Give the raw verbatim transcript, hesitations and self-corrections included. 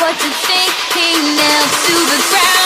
what you think. He nails to the ground.